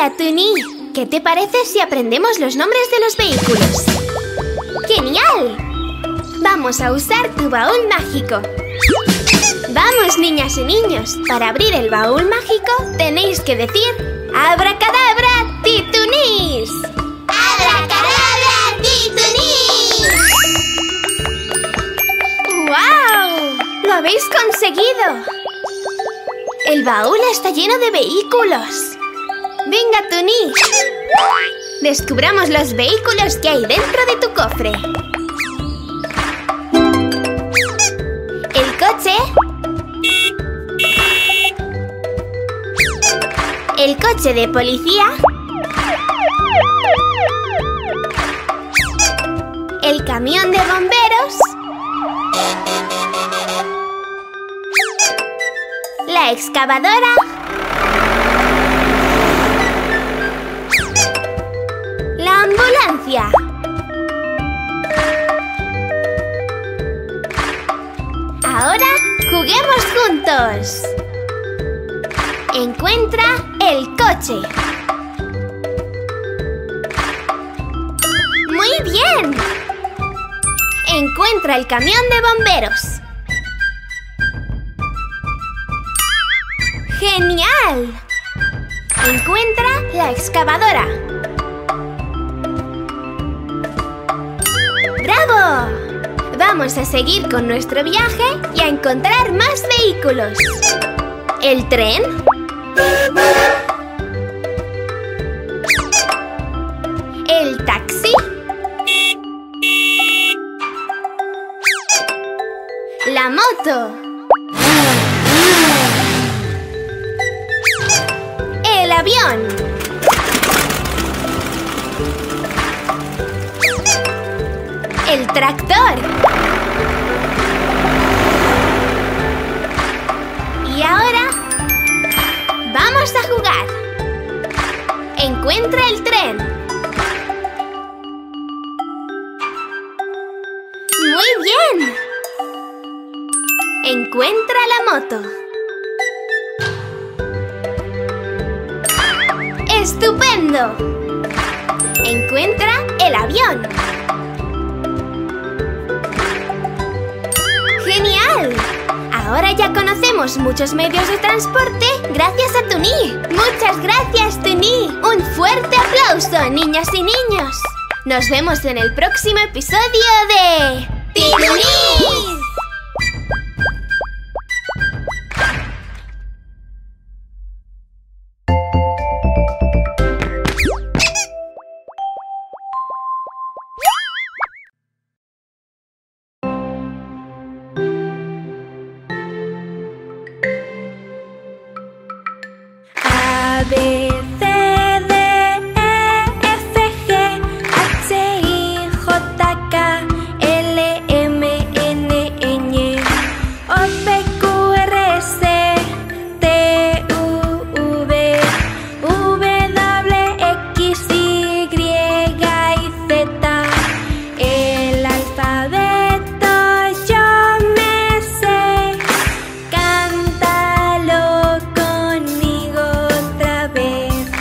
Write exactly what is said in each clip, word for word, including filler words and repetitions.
Hola, Tuni. ¿Qué te parece si aprendemos los nombres de los vehículos? ¡Genial! Vamos a usar tu baúl mágico. Vamos, niñas y niños. Para abrir el baúl mágico tenéis que decir ¡Abracadabra, Titunis! ¡Abracadabra, Titunis! ¡Guau! ¡Lo habéis conseguido! El baúl está lleno de vehículos. ¡Venga, Tuni! Descubramos los vehículos que hay dentro de tu cofre. El coche. El coche de policía. El camión de bomberos. La excavadora. La ambulancia. Ahora juguemos juntos. Encuentra el coche. ¡Muy bien! Encuentra el camión de bomberos. ¡Genial! Encuentra la excavadora. ¡Bravo! Vamos a seguir con nuestro viaje y a encontrar más vehículos. ¿El tren? ¿El taxi? ¿La moto? ¡El avión! ¡El tractor! Y ahora ¡vamos a jugar! Encuentra el tren. ¡Muy bien! Encuentra la moto. ¡Estupendo! Encuentra el avión. ¡Genial! Ahora ya conocemos muchos medios de transporte gracias a Tuni. ¡Muchas gracias, Tuni! ¡Un fuerte aplauso, niñas y niños! Nos vemos en el próximo episodio de... ¡Titunis! A, B, C, D, E, F, G, H, I, J, K, L, M, N, Ñ, O, P, Q, R, S, T, U, V, W, X, Y y Z. El alfabeto yo me sé. Cántalo conmigo otra vez.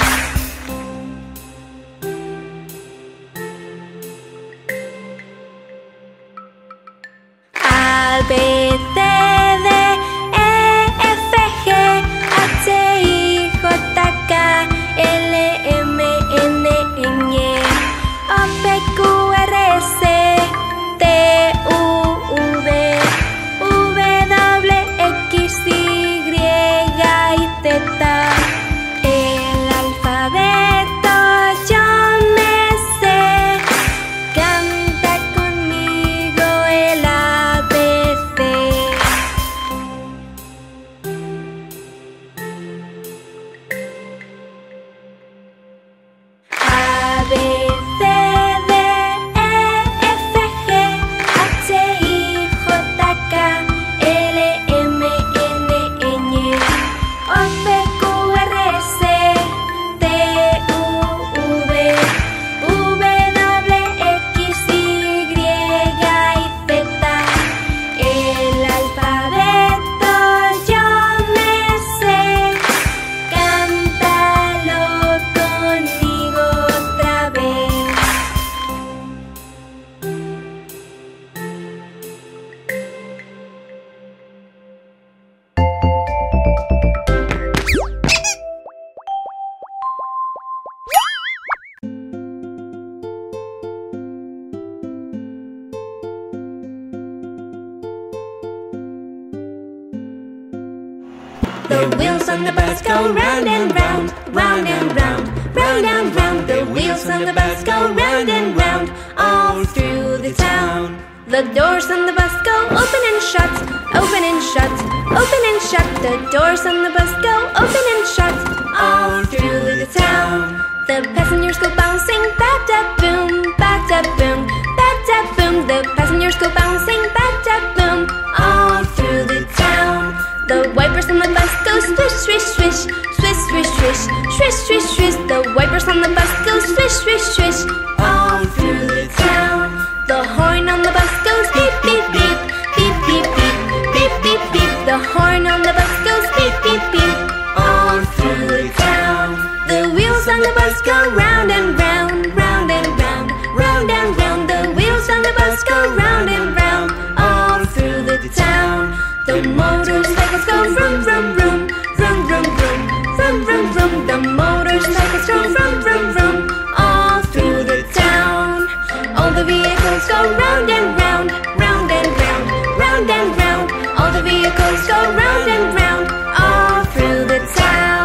The wheels on the bus go round and round, round and round, round and round. The wheels on the bus go round and round, all through the town. The doors on the bus go open and shut, open and shut, open and shut. The doors on the bus go open and shut, all through the town. The passengers go bouncing, ba-da-boom, ba-da-boom, ba-da-boom. The passengers go bouncing, ba-da-boom, all through the town. The wipers on the bus go swish, swish, swish, swish, swish, swish, swish, swish, swish. The wipers on the bus go swish, swish, swish, all through the town. The horn on the bus goes beep, beep, beep, beep, beep, beep, beep, beep, beep. The horn on the bus goes beep, beep, beep, all through the town. The wheels on the bus go round and round, round and round, round and round. The wheels on the bus go round and round, all through the town. The motorcycles go vroom, vroom, vroom, vroom, vroom, vroom, vroom, vroom, vroom. The motorcycles go vroom, vroom, vroom, all through the town. All the vehicles go round and round, round and round, round and round. All the vehicles go round and round, all through the town.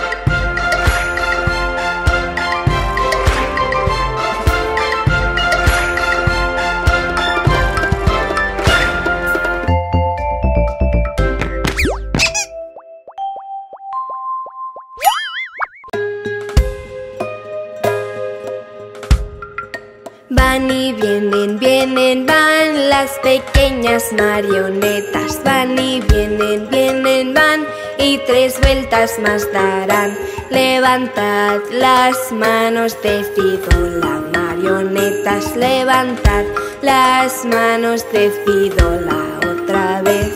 Van y vienen, vienen, van las pequeñas marionetas. Van y vienen, vienen, van y tres vueltas más darán. Levantad las manos, decid hola, marionetas. Levantad las manos, decid hola otra vez.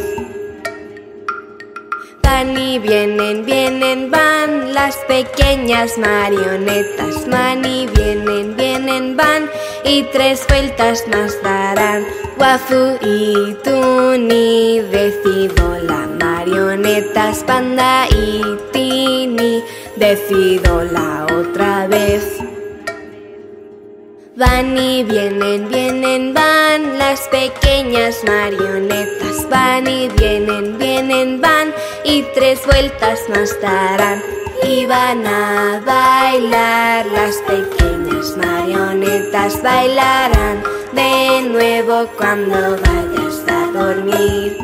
Van y vienen, vienen, van las pequeñas marionetas. Van y vienen, vienen, van y tres vueltas más darán. Wafu y Tuni, decid hola, marionetas. Panda y Tini, decid hola otra vez. Van y vienen, vienen, van las pequeñas marionetas. Van y vienen, vienen, van y tres vueltas más darán. Y van a bailar las pequeñas marionetas. Bailarán de nuevo cuando vayas a dormir.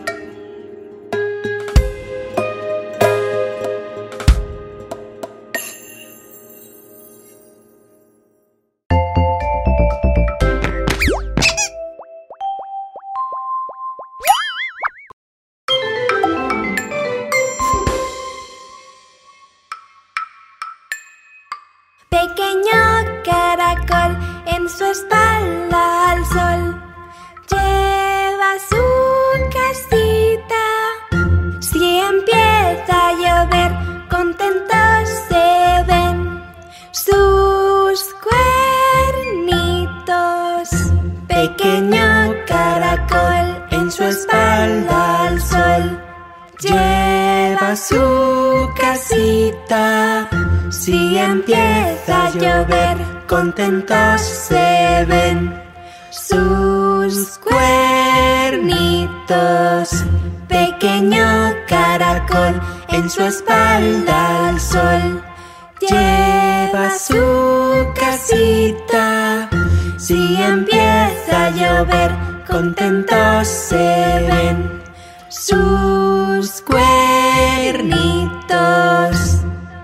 Pequeño caracol en su espalda al sol lleva su casita. Si empieza a llover, contentos se ven sus cuernitos. Pequeño caracol en su espalda al sol lleva su casita. Si empieza a llover, contentos se ven sus cuernitos. Pequeño caracol en su espalda al sol lleva su casita. Si empieza a llover, contentos se ven sus cuernitos.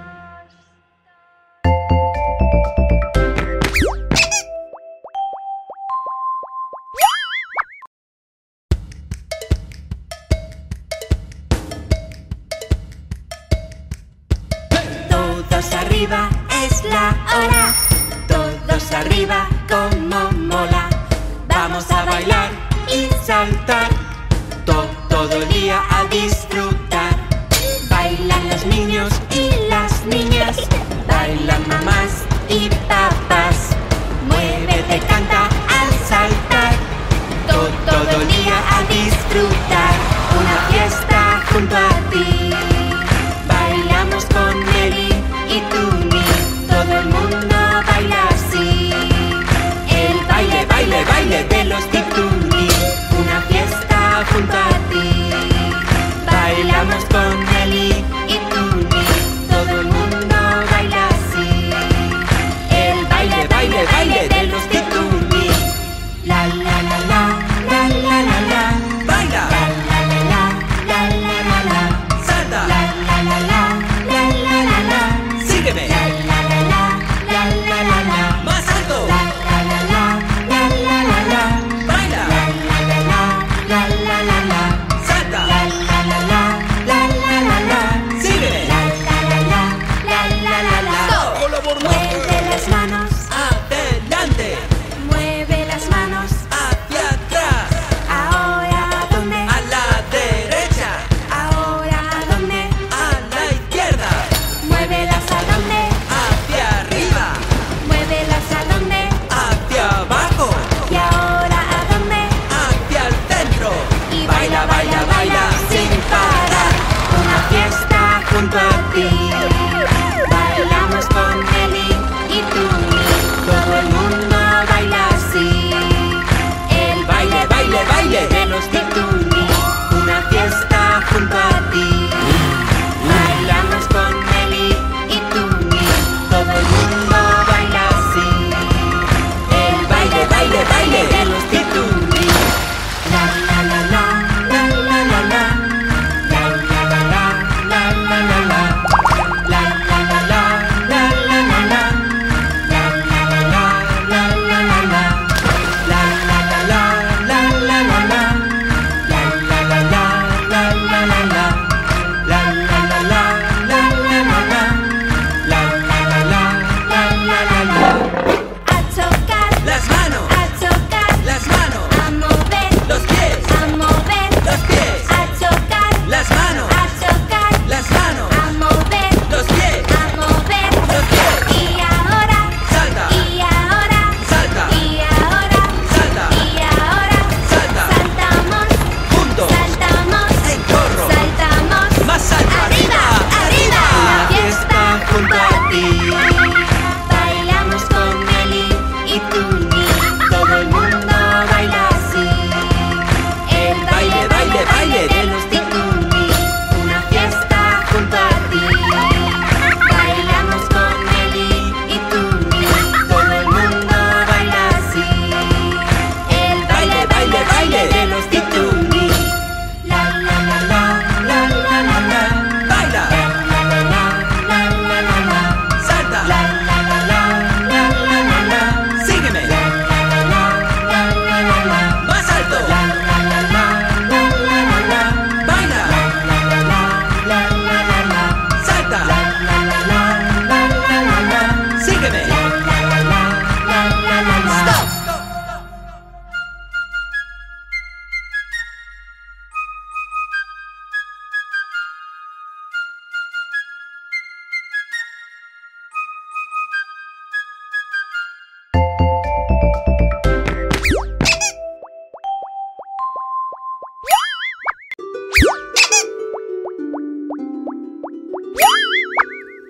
Todos arriba, es la hora. Todos arriba, como mola. Vamos a bailar y saltar to todo el día a disfrutar. Bailan los niños y las niñas, bailan mamás y papás. Muévete, canta al saltar to todo el día a disfrutar. Una fiesta junto a ti.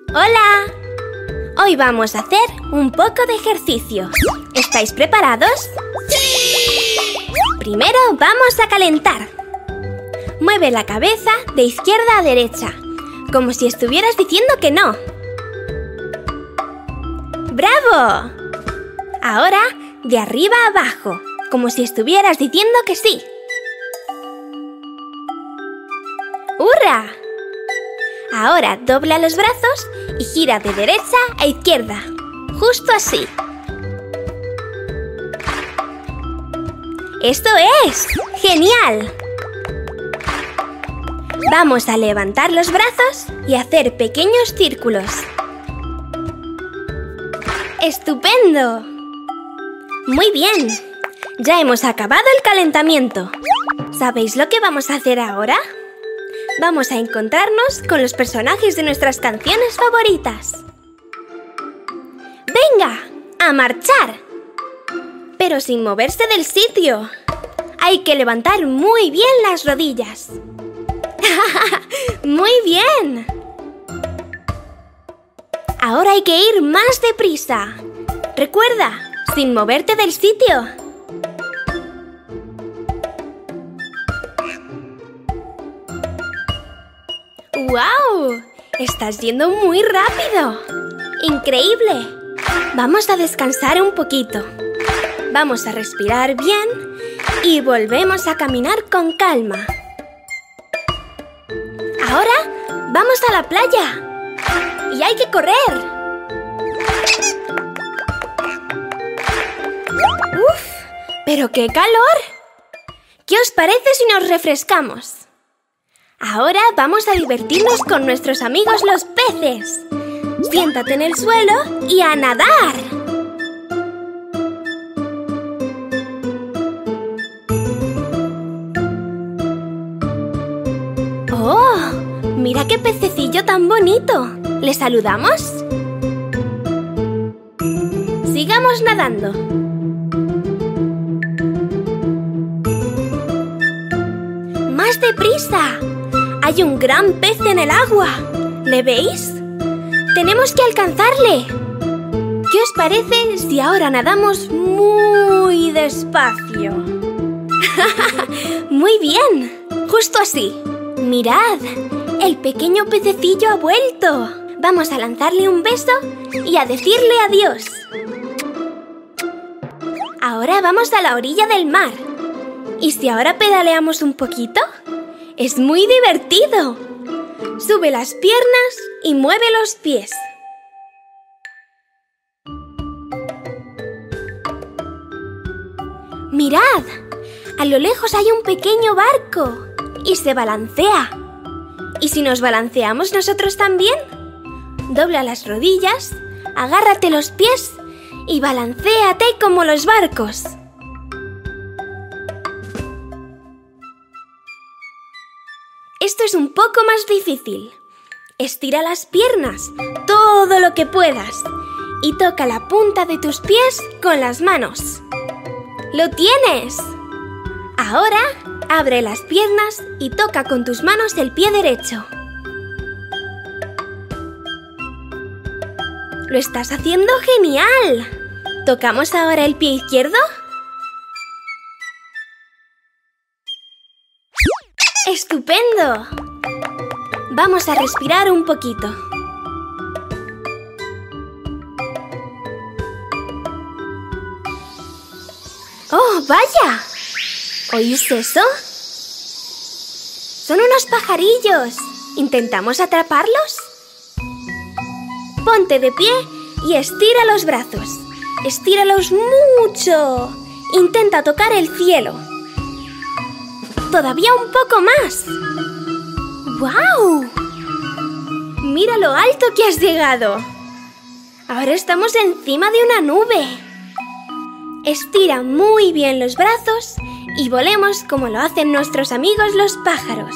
¡Hola! Hoy vamos a hacer un poco de ejercicio. ¿Estáis preparados? ¡Sí! Primero vamos a calentar. Mueve la cabeza de izquierda a derecha, como si estuvieras diciendo que no. ¡Bravo! Ahora de arriba a abajo, como si estuvieras diciendo que sí. ¡Hurra! Ahora dobla los brazos y gira de derecha a izquierda, justo así. ¡Esto es! ¡Genial! Vamos a levantar los brazos y hacer pequeños círculos. ¡Estupendo! Muy bien, ya hemos acabado el calentamiento. ¿Sabéis lo que vamos a hacer ahora? Vamos a encontrarnos con los personajes de nuestras canciones favoritas. ¡Venga, a marchar! Pero sin moverse del sitio. Hay que levantar muy bien las rodillas. ¡Muy bien! Ahora hay que ir más deprisa. Recuerda, sin moverte del sitio. ¡Guau! Estás yendo muy rápido. ¡Increíble! Vamos a descansar un poquito. Vamos a respirar bien y volvemos a caminar con calma. Ahora vamos a la playa. ¡Y hay que correr! ¡Uf! ¡Pero qué calor! ¿Qué os parece si nos refrescamos? Ahora vamos a divertirnos con nuestros amigos los peces. Siéntate en el suelo y a nadar. ¡Oh! ¡Mira qué pececillo tan bonito! ¿Le saludamos? Sigamos nadando. ¡Más deprisa! ¡Hay un gran pez en el agua! ¿Le veis? ¡Tenemos que alcanzarle! ¿Qué os parece si ahora nadamos muy despacio? ¡Muy bien! Justo así. ¡Mirad! ¡El pequeño pececillo ha vuelto! Vamos a lanzarle un beso y a decirle adiós. Ahora vamos a la orilla del mar. ¿Y si ahora pedaleamos un poquito? ¡Es muy divertido! Sube las piernas y mueve los pies. ¡Mirad! A lo lejos hay un pequeño barco y se balancea. ¿Y si nos balanceamos nosotros también? Dobla las rodillas, agárrate los pies y balancéate como los barcos. Esto es un poco más difícil. Estira las piernas todo lo que puedas y toca la punta de tus pies con las manos. ¡Lo tienes! Ahora abre las piernas y toca con tus manos el pie derecho. ¡Lo estás haciendo genial! ¿Tocamos ahora el pie izquierdo? ¡Estupendo! Vamos a respirar un poquito. ¡Oh, vaya! ¿Oís eso? Son unos pajarillos. ¿Intentamos atraparlos? Ponte de pie y estira los brazos. Estíralos mucho. Intenta tocar el cielo. ¡Todavía un poco más! ¡Guau! ¡Mira lo alto que has llegado! Ahora estamos encima de una nube. Estira muy bien los brazos y volemos como lo hacen nuestros amigos los pájaros.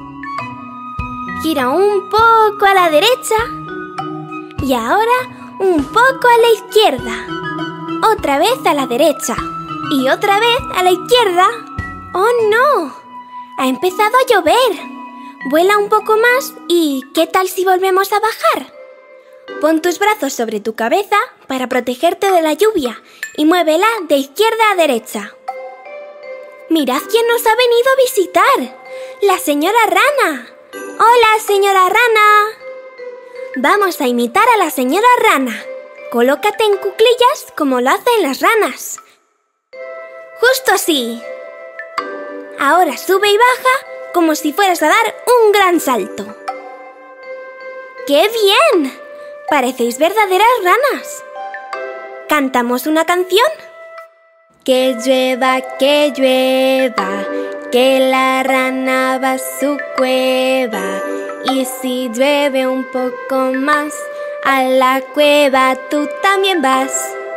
Gira un poco a la derecha y ahora un poco a la izquierda. Otra vez a la derecha y otra vez a la izquierda. ¡Oh, no! Ha empezado a llover. Vuela un poco más y ¿qué tal si volvemos a bajar? Pon tus brazos sobre tu cabeza para protegerte de la lluvia y muévela de izquierda a derecha. ¡Mirad quién nos ha venido a visitar! ¡La señora Rana! ¡Hola, señora Rana! Vamos a imitar a la señora Rana. Colócate en cuclillas como lo hacen las ranas. ¡Justo así! Ahora sube y baja como si fueras a dar un gran salto. ¡Qué bien! Parecéis verdaderas ranas. ¿Cantamos una canción? Que llueva, que llueva, que la rana va a su cueva. Y si llueve un poco más, a la cueva tú también vas.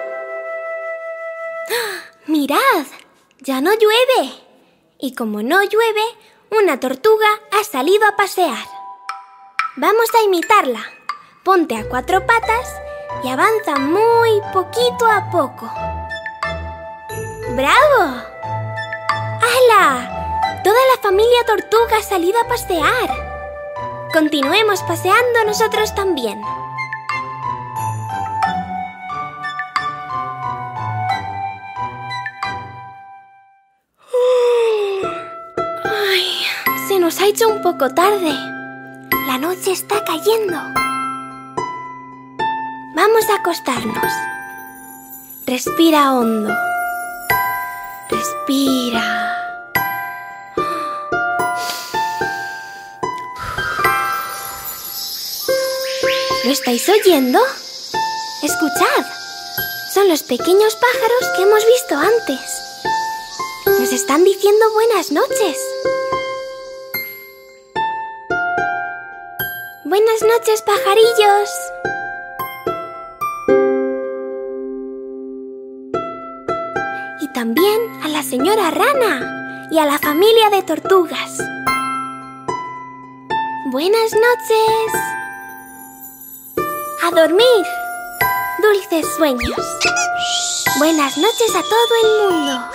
¡Ah! ¡Mirad! Ya no llueve. Y como no llueve, una tortuga ha salido a pasear. Vamos a imitarla. Ponte a cuatro patas y avanza muy poquito a poco. ¡Bravo! ¡Hala! Toda la familia tortuga ha salido a pasear. Continuemos paseando nosotros también. Ay, se nos ha hecho un poco tarde. La noche está cayendo. Vamos a acostarnos. Respira hondo. Respira. ¿Lo estáis oyendo? Escuchad. Son los pequeños pájaros que hemos visto antes. Nos están diciendo buenas noches. Buenas noches, pajarillos. Y también a la señora Rana y a la familia de tortugas. Buenas noches. A dormir. Dulces sueños. Buenas noches a todo el mundo.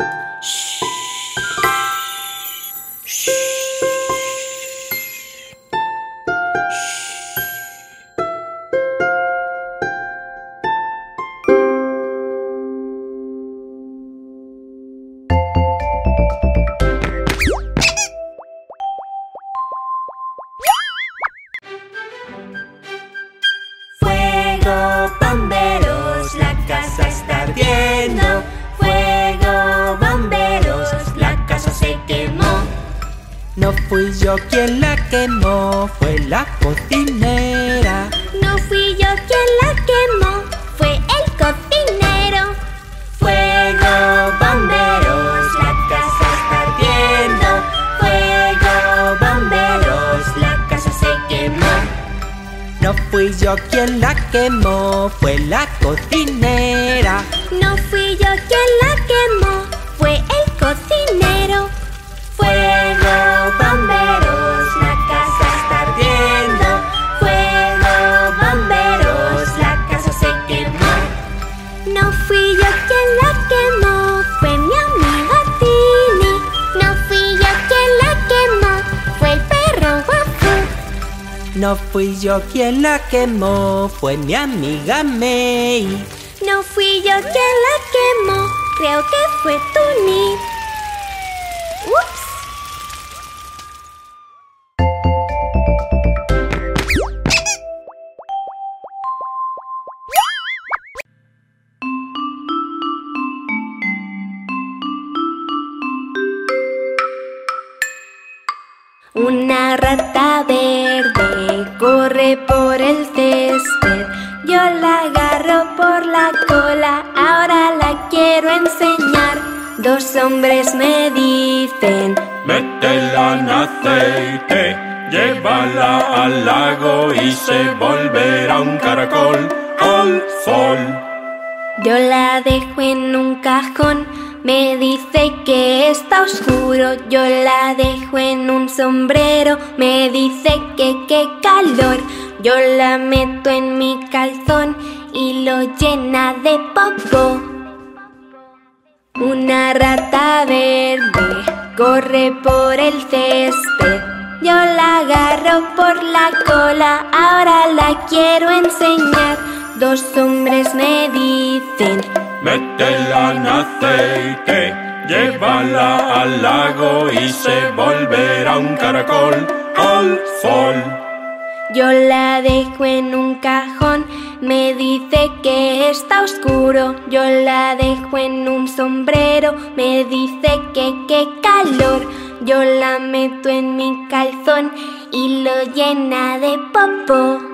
No fui yo quien la quemó, fue la cocinera. No fui yo quien la quemó, fue el cocinero. Fuego, bomberos, la casa está ardiendo. Fuego, bomberos, la casa se quemó. No fui yo quien la quemó, fue la cocinera. No fui yo quien la quemó, fue el cocinero. Fuego, bomberos, la casa está ardiendo. Fuego, bomberos, la casa se quemó. No fui yo quien la quemó, fue mi amiga Tini. No fui yo quien la quemó, fue el perro Guafu. No fui yo quien la quemó, fue mi amiga May. No fui yo quien la quemó, creo que fue Tuni. ¡Ups! Una rata verde corre por el césped. Yo la agarro por la cola, ahora la quiero enseñar. Dos hombres me dicen: métela en aceite, llévala al lago y se volverá un caracol al sol. Yo la dejo en un cajón, me dice que está oscuro. Yo la dejo en un sombrero, me dice que qué calor. Yo la meto en mi calzón y lo llena de popó. Una rata verde corre por el césped. Yo la agarro por la cola. sola, ahora la quiero enseñar. Dos hombres me dicen: métela en aceite, llévala al lago y se volverá un caracol al sol. Yo la dejo en un cajón, me dice que está oscuro. Yo la dejo en un sombrero, me dice que qué calor. Yo la meto en mi calzón y lo llena de popó.